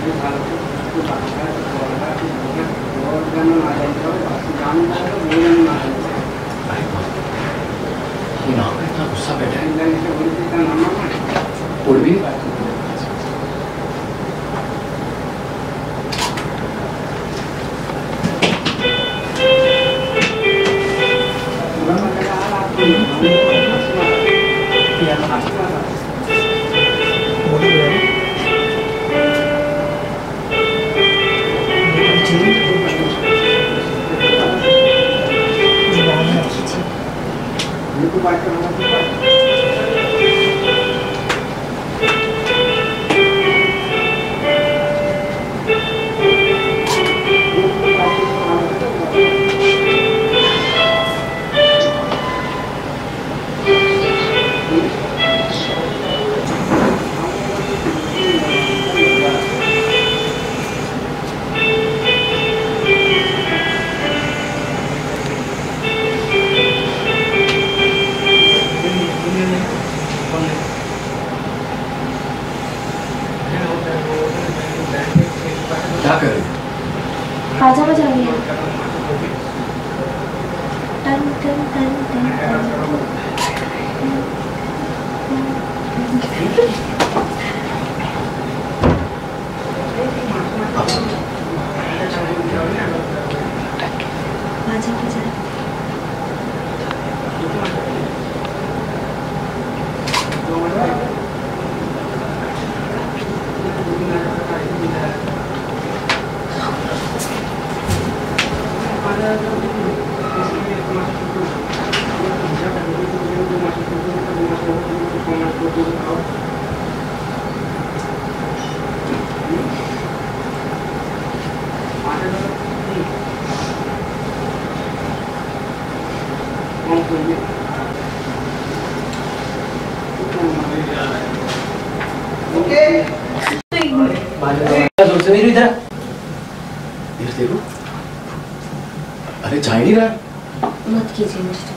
इतना गुस्सा बैठा है उड़ भी क्या कर रही है? बाजा बजा रही है। टन टन टन टन बाजा बजा इधर देखो, अरे जा ही नहीं रहा। मत कीजिए मुझे।